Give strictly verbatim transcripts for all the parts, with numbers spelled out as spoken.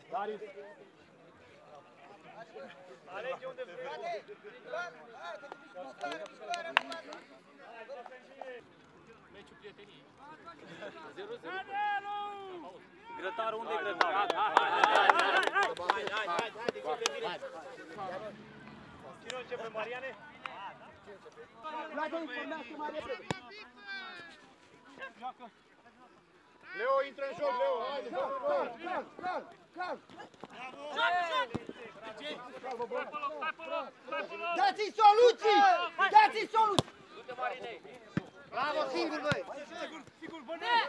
Darius. Alege unde vrei. Meciul prieteniei. zero zero. Grătarul, unde e grătarul? Hai, hai, hai, hai. Cine începe, Mariane? Vlad, informează mai repede. Leo, intră în joc, Leo, haide, Cal, cal, cal, cal. Dați-i soluții! Dați-i soluții! Du-te, Marinei! Bravo, singur, băi! Sigur, sigur, băne!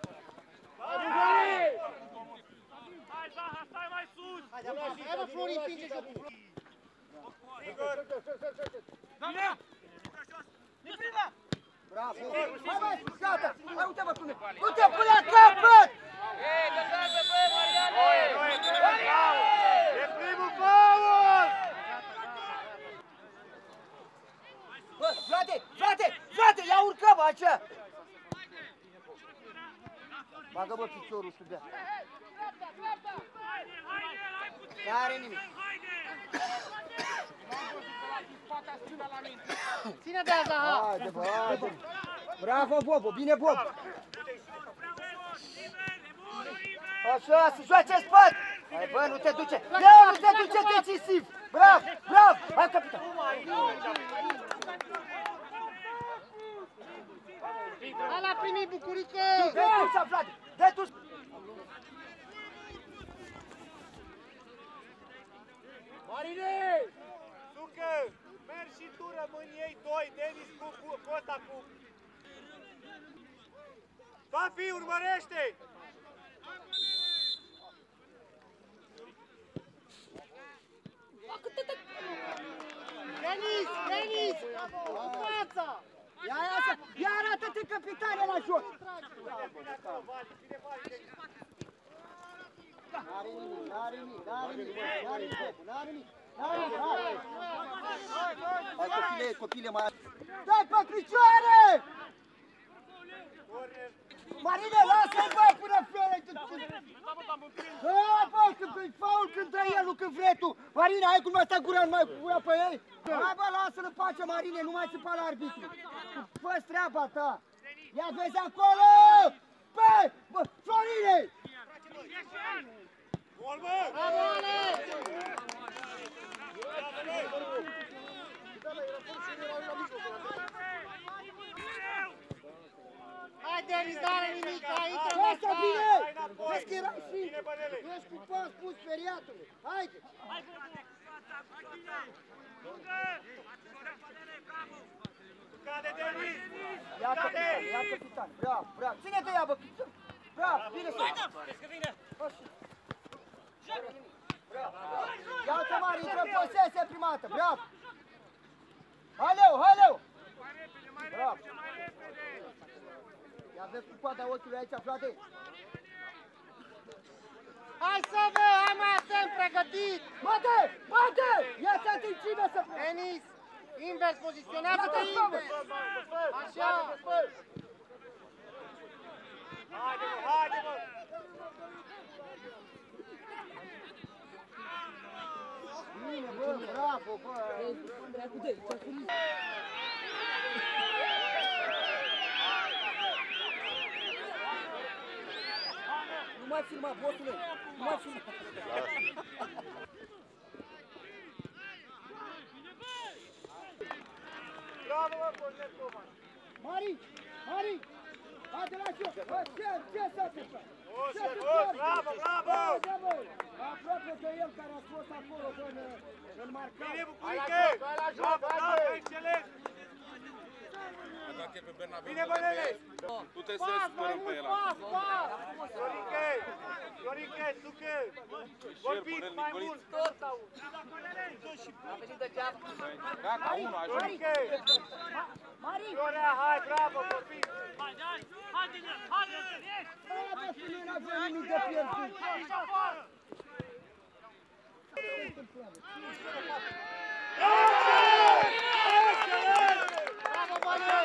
Hai, Zaha, stai mai sus! Hai, mă, Florin, împinge jocul! Sigur! Bine! E prima! Bravo! Hai, mai sus, gata! Hai, uite-mă, pune! Du-te până la capăt! Ei, dă-te, băi, Mariane! e primul faul! Bă, Vlade, Vlade, Vlade, ia urcă-mă, așa! Bagă-mă piciorul sub ea. N-are nimic. Ține de asta, ha! Haide, bă, haide! Bravo, Bobo, bine, Bob! Așa, să joace în spate! Hai, bă, nu te duce! Leo, nu te duce decisiv! Bravo, bravo! Hai, capitan! Hai la primit, Bucurică! Dă tu, Vlade! Dă tu! Marine! Sucă! Mergi și tu, rămâni ei doi, Denis cu, cu, cu ăsta cu... Fafi, urmărește! Denis, Denis! În fața! Ia, ia, să... Ia arată-te capitane la joc! N-are nimic, n-are nimic, n-are nimic, n-are nimic, n-are nimic, n-are nimic, hai! Hai, copile, copile, mai... Dai pe picioare! Marine, lasă-i, bă, până fere! Da, bă, când e faul, când dă el, nu când vrei tu! Marine, hai cum ăsta gura, nu mai gura pe ei! Hai, bă, lasă-l în pace, Marine, nu mai țipa la arbitru! Fă-ți treaba ta! Ia vezi acolo! Bă, bă, Florine! Gol, bă! Bravo, Alex! Hai, Denis, n-are nimic, hai, intră în Lasă, bine! Vezi că erai și... Bine, bănele! Ești cu pas pus, speriatule! Haide! Cade, Denis! Ia capitan, ia capitan! Bravo, bravo! Ține de ea, bă! Bravo, bine să... Ia uite, Mari, intră în posesie prima dată! Bravo! Hai, Leo, hai, Leo! Bravo! Ia vezi cu coada ochiului aici, frate! Hai să vă, hai mai atent, pregătit! Bate! Bate! Ia-ți atingime să... Denis, invers, poziționează-te invers! Așa! Haide, mă, haide, mă! Bine, bă, bravo, bă! Nu mai filma, bosule! Nu mai filma! Bravo, mă, Cornel Coman! Mari! Mari! Haide la joc! Bă, ce, ce s-a întâmplat? Ce se Bă, bravo, bravo! Da, bă! Aproape de el care a fost acolo, bă, în, în marcare. Bine, Bucurică! Bravo, bravo, excelent! Bine, bănele! Tu trebuie să supărăm pe el. Florinche! Florinche, sucă! Vorbiți mai mult! Tot au! A venit degeaba! Gata, unu, ajung. Florinche! Mari! Florea, hai, bravo, vorbiți! Hai, hai! Hai, Denis! Hai, Denis! Bă, bă, să nu n-avea nimic de pierdut! Aici afară! Bravo, Bănăi!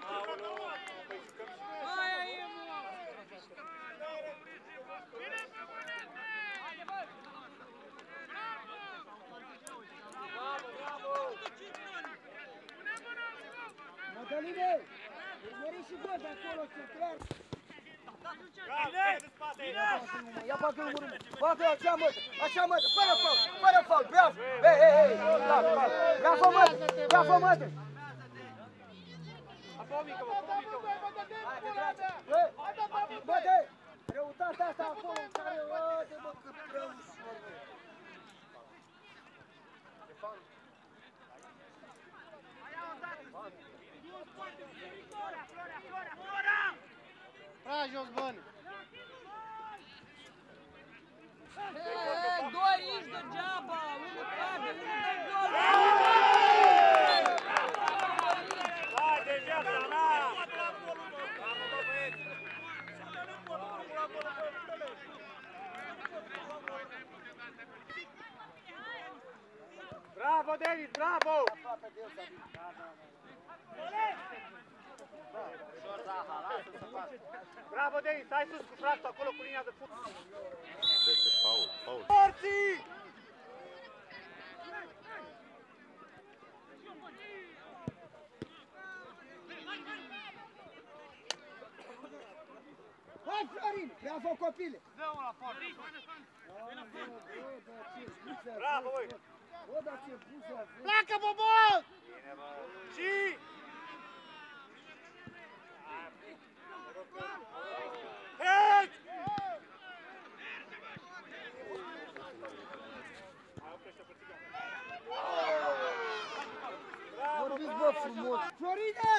Aia e, mă! Soline! Meri și gol de acolo, centrar! Ia facă numărul, facă așa mă, așa mă, fără faul, fără faul, bravo! Hei, hei, hei, bravo mă, bravo mă! Bă, de, greutatea asta acolo, care, bă, de mă, cât rău ușor, bă! Pra jos, bani! Doi aici degeaba, unul cade, unul dă gol! Haide, viața mea! Bravo, Denis, bravo! Bravo, Denis, stai sus cu fractul acolo cu linia de fut. Paul, Paul. Porții! Hai, Florin! Bravo, copile! Dă-o la poartă! Bravo, Bravo, băi! bă, dar ce buză aveți! Pleacă, Bobol! Bine, bă! Și... Heci! Vorbiți, bă, frumos! Florine!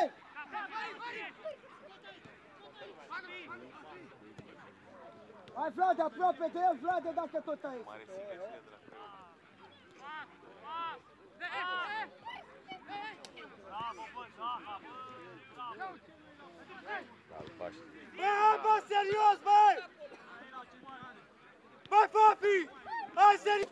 Hai, Vlade, aproape de el, Vlade, dacă tot ai. Mare sigăție de la Bravo, bă, Zaha, bă! Albaștri. Bă, bă, serios, băi! Băi, papi! Hai, serios!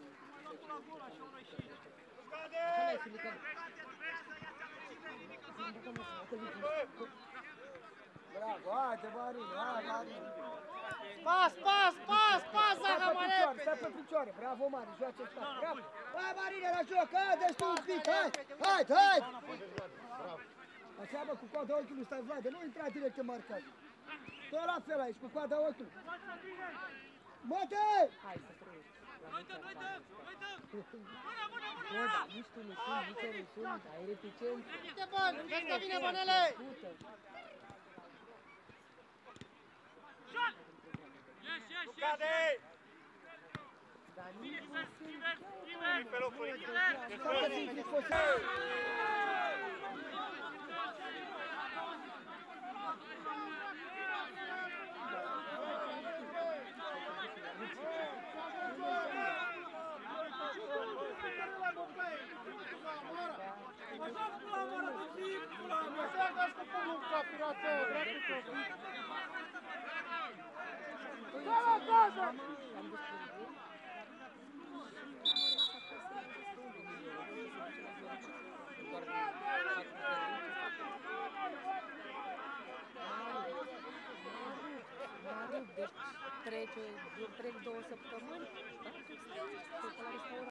Bravo, haide, Marine, hai, Marine. Pas, pas, pas, pas, Stai Zaha, pe mai picioare, repede! stai pe picioare, bravo, Mari, joace ăsta, bravo. Hai, Marine, la joc, haide, tu un pic, hai, hai, hai! Așa, bă, cu coada ochiului stai, Vlade, nu intra direct în marcaj. Tot la fel aici, cu coada ochiului. Măte! Hai să trăiești. Noi dăm, noi dăm, noi dăm! Mâna, mâna, mâna! Bă, dar nici tu nu sunt, nici eu nu sunt, ai reticent. Uite, bani, vezi că vine Bănele! Pută. Șat! Ieși, ieși, ieși! Cade! Dar nici nu Invers, sunt. invers, invers! Pe locul lui! Stai pe Dinti, fost. Deci trece, trec două săptămâni, da? Stai la restaurant.